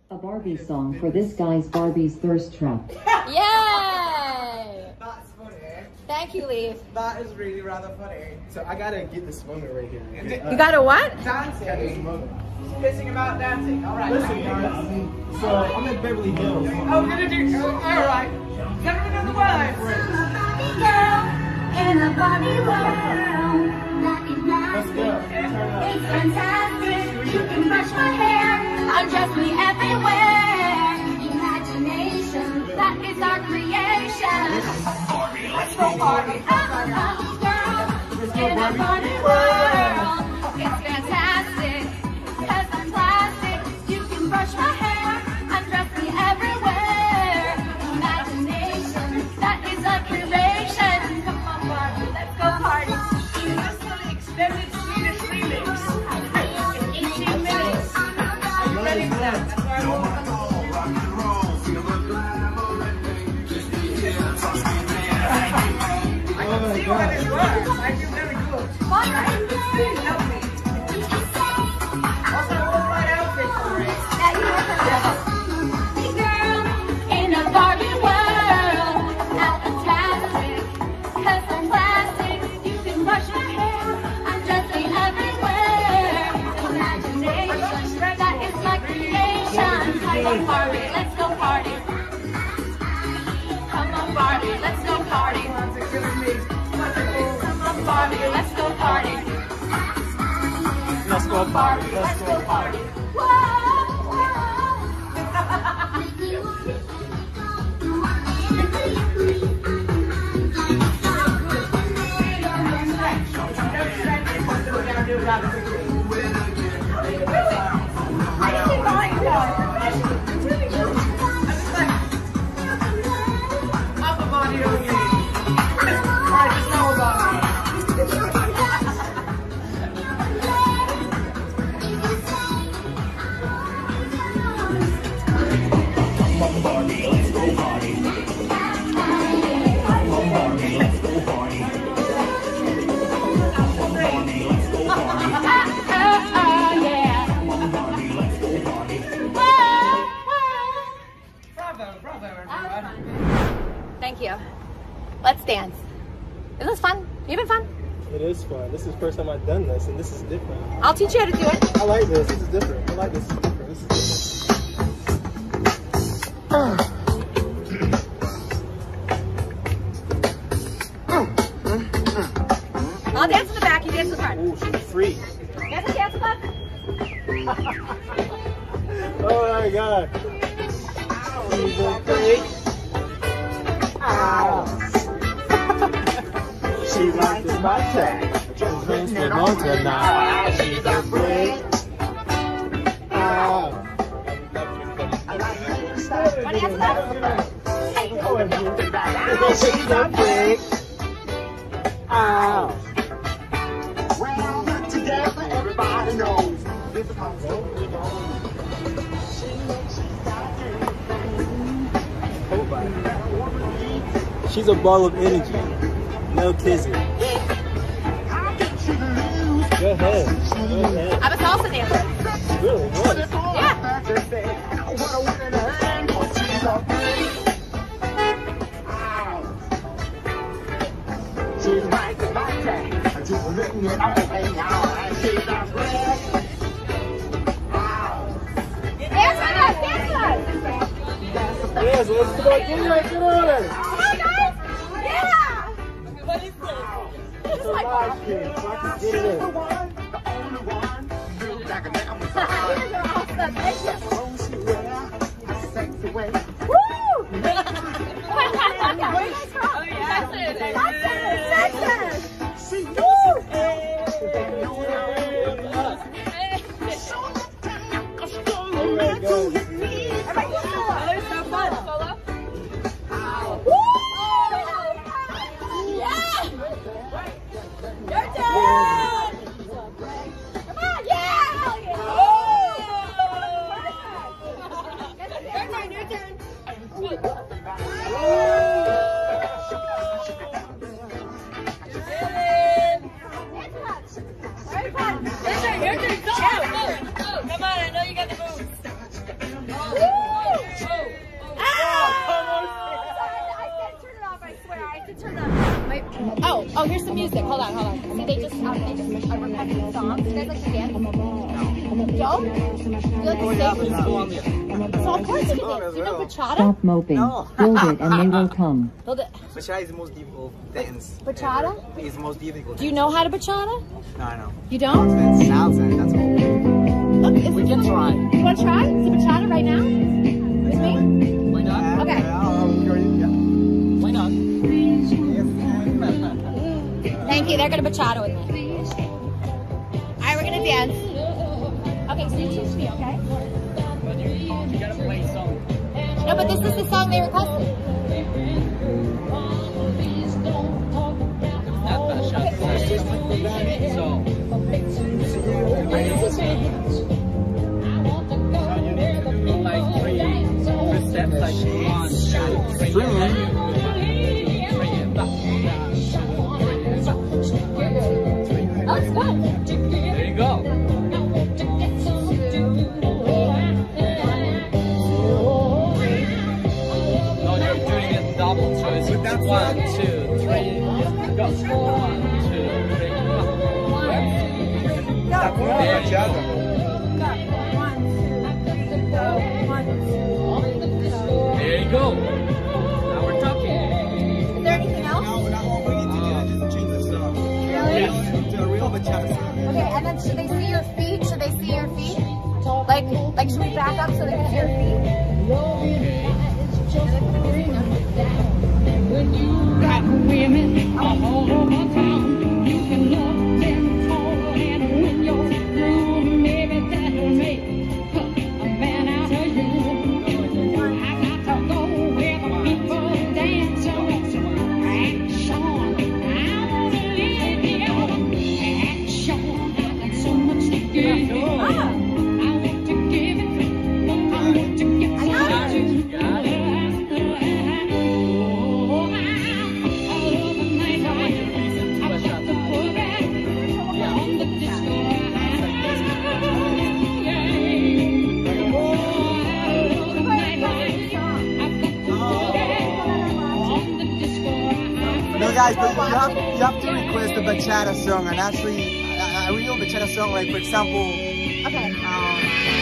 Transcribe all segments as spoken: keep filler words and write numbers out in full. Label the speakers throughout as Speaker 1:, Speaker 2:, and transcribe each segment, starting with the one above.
Speaker 1: A Barbie song for this guy's Barbie's thirst trap.
Speaker 2: Yay!
Speaker 3: That's funny.
Speaker 2: Thank you, Leaf.
Speaker 3: That is really rather funny.
Speaker 4: So I gotta get this moment right here.
Speaker 2: You got a what?
Speaker 3: Dancing.
Speaker 4: Got this moment.
Speaker 3: Pissing about dancing. All right.
Speaker 4: Listen, guys. So I'm in Beverly Hills.
Speaker 3: Oh, we're gonna do. Oh, all right. Is everyone on the word?
Speaker 5: In a Barbie world,
Speaker 4: Let's go. Turn up.
Speaker 5: it's fantastic. You can brush my hair, undress me everywhere. Imagination, that is our creation.
Speaker 3: Let's go party.
Speaker 5: Oh, oh, girl, in a Barbie world, it's fantastic. 'Cause I'm plastic. You can brush my hair, undress me everywhere. Imagination, that is our creation. Come on, Barbie, let's go party.
Speaker 3: That's the extended Swedish remix. In eighteen minutes. Are you ready for that? That's where I want to go. I can see why this works. I feel very good.
Speaker 5: Barbie,
Speaker 3: Help me. Also, what's my outfit for it?
Speaker 5: yeah, you were perfect. Girl, in a Barbie world, I'm fantastic. 'Cause I'm plastic. You can brush my hair, undress me everywhere. Imagination, that is my creation. Come on, Barbie, let's go party. Come on, Barbie, let's go party.
Speaker 3: That's a good me. That's a cool.
Speaker 5: Come on, Barbie, let's go party.
Speaker 4: Let's go party. Let's go party.
Speaker 5: Whoa,
Speaker 3: Upper body only. Alright, just know about it.
Speaker 4: Come on, Barbie. Let's go party. Come on, Barbie. Let's go party. Come on, Barbie. Let's go party. Come on, Barbie. Let's go party.
Speaker 3: Bravo, bravo, everyone.
Speaker 2: Thank you. Let's dance. Is this fun? You having fun?
Speaker 4: It is fun. This is the first time I've done this, and this is different.
Speaker 2: I'll teach you how to do it.
Speaker 4: I like this. This is different. I like this. This is different. This is different.
Speaker 2: I'll dance in the back. You dance in the front.
Speaker 4: Ooh, she's free.
Speaker 2: Dance, dance, look.
Speaker 4: Oh my God. She's a freak. Ow. She likes my tag. Just written it on tonight. She's a freak. Ow.
Speaker 2: Wanna dance with
Speaker 4: She's a freak. Ow.
Speaker 6: Well, together everybody knows.
Speaker 4: She's a ball of energy. No kissing. Go ahead. Go ahead.
Speaker 2: I'm a salsa dancer.
Speaker 4: Really? What?
Speaker 2: Yeah.
Speaker 6: She's right to my tag. Just written it on and out. She's a freak.
Speaker 2: Dance with us. Dance with us.
Speaker 4: Yes, let's go. Get it right. Get on it.
Speaker 2: Come on, guys. Yeah. What is this? This is
Speaker 4: It's a
Speaker 2: my
Speaker 4: live
Speaker 2: car.
Speaker 4: stream, so I can get it in.
Speaker 6: The one, the only one. Built like a damn
Speaker 2: These are awesome. Thank you.
Speaker 6: sexy way.
Speaker 2: Woo! Where are you guys from? Oh, yeah. Texas. Texas.
Speaker 6: See,
Speaker 2: Woo!
Speaker 4: Alright, guys.
Speaker 2: Everybody do solo. They're so fun. Solo? Woo! Yeah! Your turn! Come on, yeah! Your turn, your turn. Very fun. Your turn, your turn. Go, go, go. Come on, I know you got the moves. Oh, oh, here's some music. Hold on, hold on. See, they just, um, they just uh, requested songs. You guys like to dance? No. Don't? You like to sing? So of course you can dance. Do you know bachata?
Speaker 1: Stop moping.
Speaker 4: No.
Speaker 1: Build it and they will come.
Speaker 2: Build it.
Speaker 4: Bachata is the most difficult dance.
Speaker 2: Bachata?
Speaker 4: It's the most difficult.
Speaker 2: Do you know how to bachata?
Speaker 4: No, I know.
Speaker 2: You don't?
Speaker 4: It's salsa, that's all.
Speaker 2: Look, is
Speaker 4: We
Speaker 2: this
Speaker 4: can
Speaker 2: one-
Speaker 4: try.
Speaker 2: You want to try? Some bachata right now? With me?
Speaker 4: Why not?
Speaker 2: Okay.
Speaker 4: Why not?
Speaker 2: Thank you. They're gonna bachata with me. All right, we're gonna dance. Okay, so you teach me, okay?
Speaker 4: You gotta play some.
Speaker 2: No, but this is the song they requested.
Speaker 4: Not bachata. It's just like the so. You need to do like three, three steps, like one, two, three, three,
Speaker 2: Oh, it's good.
Speaker 4: there you go. No, you're doing it double, so it's one, two, three, go. One, two, three, go. There you go. There you go. Now we're talking.
Speaker 2: Is there anything else?
Speaker 4: No, not what we need to do. Just change the song.
Speaker 2: Really?
Speaker 4: Yes, to a real bachata song.
Speaker 2: Okay, and then should they see your feet? Should they see your feet? Like, like should we back up so they can see your feet?
Speaker 5: When you got women all over town, you can love them all, and when you're through, maybe that'll make a man out of you. I got to go where the people dance, so action. I wanna live here, action. I got so much to give. I want to give it, I want to get some of you.
Speaker 4: No, guys, but you have, you have to request a bachata song, and actually, a, a real bachata song, like for example,
Speaker 2: Okay.
Speaker 4: um,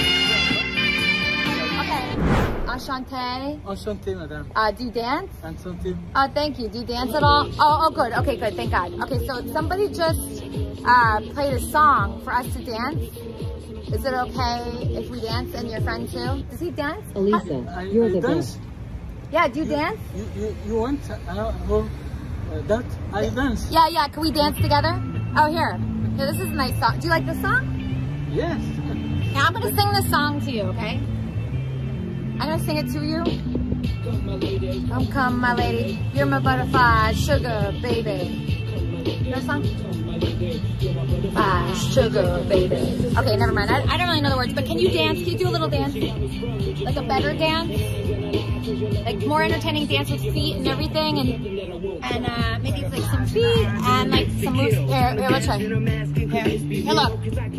Speaker 2: Okay. Enchanté.
Speaker 4: Enchanté, madame.
Speaker 2: Uh, do you dance?
Speaker 4: Enchanté.
Speaker 2: Uh, thank you. Do you dance at all? Oh, oh, good. Okay, good. Thank God. Okay, so somebody just uh, played a song for us to dance. Is it okay if we dance and your friend too? Does he dance?
Speaker 1: Elisa, you're the best.
Speaker 2: Yeah, do you dance?
Speaker 7: You, you, you want uh, uh, that? I dance.
Speaker 2: Yeah, yeah. Can we dance together? Oh, here. Here, this is a nice song. Do you like this song?
Speaker 7: Yes.
Speaker 2: Yeah, I'm going to sing this song to you, okay? I'm going to sing it to you. Come, come, my lady. You're my butterfly, sugar, baby. You know the song? Ah, sugar, baby. Okay, never mind. I, I don't really know the words, but can you dance? Can you do a little dance? Like a better dance? Like more entertaining dance with feet and everything, and and uh, maybe like some feet and like some moves. Here, here, let's try. Here, here, look.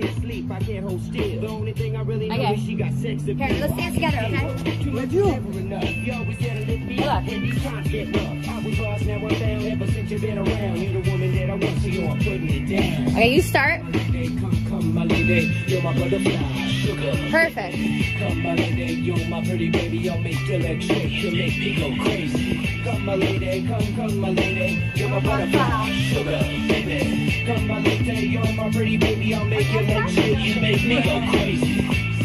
Speaker 2: Okay. Here, let's dance together, okay? Here, look. Okay, you start. Perfect.
Speaker 8: Come my lady, you're my pretty baby, I'll make your legs shake, you'll make me go crazy. Come my lady, come, come my lady, you're my butterfly, sugar, baby. Come my lady, you're my pretty baby, I'll make your legs shake, you make me go crazy.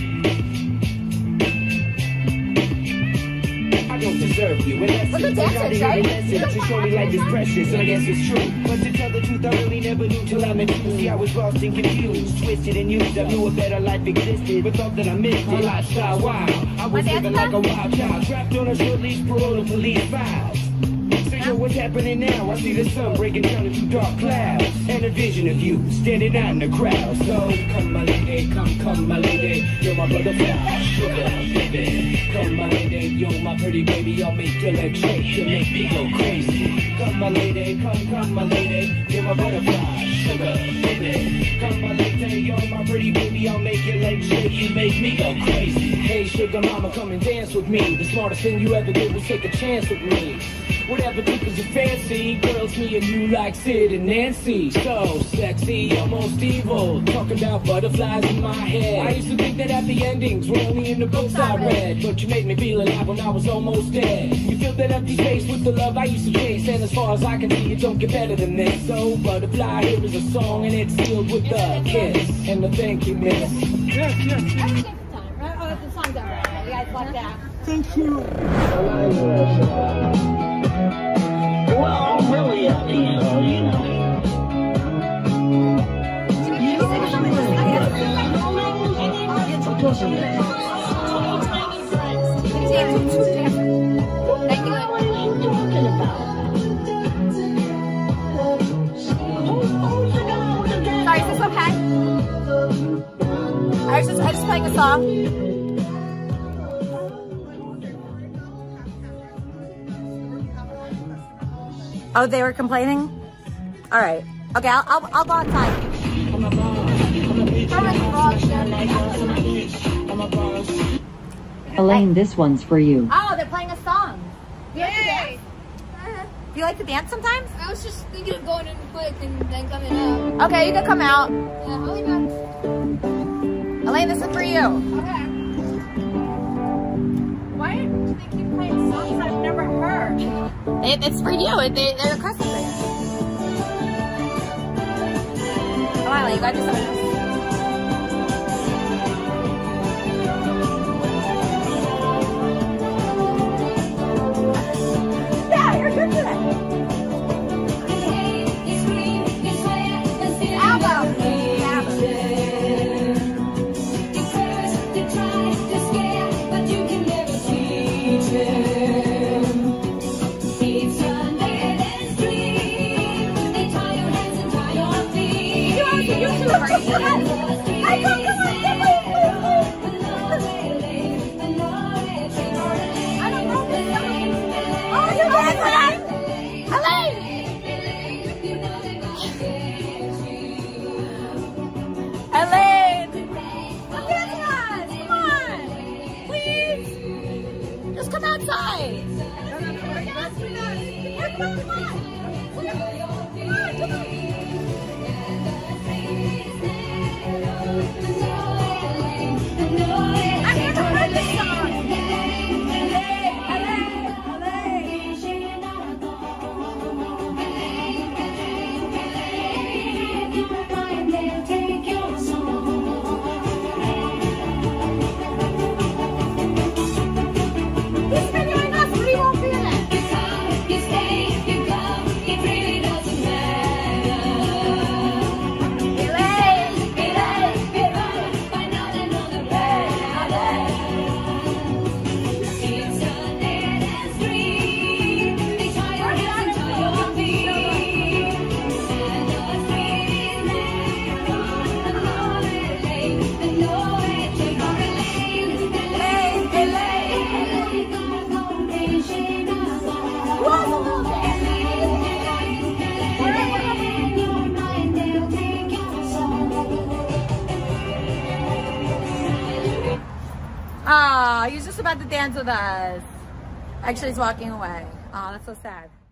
Speaker 8: I don't deserve you, and that's
Speaker 2: What's the dance, right?
Speaker 8: to show me life is precious, and I guess it's true. But to tell the truth, I really never knew till I met you. See, I was lost and confused, twisted and used. I knew a better life existed, but thought that I missed it. Lifestyle wild, I was living like a wild child, trapped on a short leash, parole to police files. So yo, what's happening now? I see the sun breaking down into dark clouds, and a vision of you standing out in the crowd. So come my lady, come, come my lady, you're my butterfly, sugar, baby. Come my lady, yo, my pretty baby, I'll make your legs shake. You make me go crazy. Come, my lady, come, come, my lady. You're my butterfly, sugar, baby. Come, my lady, yo, my pretty baby, I'll make your legs shake. You make me go crazy. Hey, sugar mama, come and dance with me. The smartest thing you ever did was take a chance with me. Whatever tickles your fancy, girls, me and you like Sid and Nancy. So sexy, almost evil, talking about butterflies in my head. I used to think that happy endings were only in the books I read, but you made me feel alive when I was almost dead. You filled that empty space with the love I used to chase, and as far as I can see, it don't get better than this. So Butterfly, here is a song, and it's sealed with a kiss and a thank you, miss.
Speaker 7: Yes, yes, yes.
Speaker 2: Right? Oh, the song's over. You guys like that?
Speaker 7: Thank you.
Speaker 6: Well, really, uh, you know, you know.
Speaker 2: Sorry, is this okay? I was just, I was just playing a song. Oh, they were complaining? All right. Okay, I'll, I'll, I'll go outside.
Speaker 1: Elaine, this one's for you.
Speaker 2: Oh, they're playing a song. Do you like to dance? Do you like to dance sometimes?
Speaker 9: I was just thinking of going in quick and then coming out.
Speaker 2: Okay, you can come out.
Speaker 9: Yeah, I'll leave out.
Speaker 2: Elaine, this is for you.
Speaker 9: Okay. Why do they keep playing songs I've never heard?
Speaker 2: It, it's for you. It, they, they're requesting for you. Come on, Elaine, you gotta do something else. Yeah, you're good for that. Oh, he was just about to dance with us. Actually, he's walking away. Oh, that's so sad.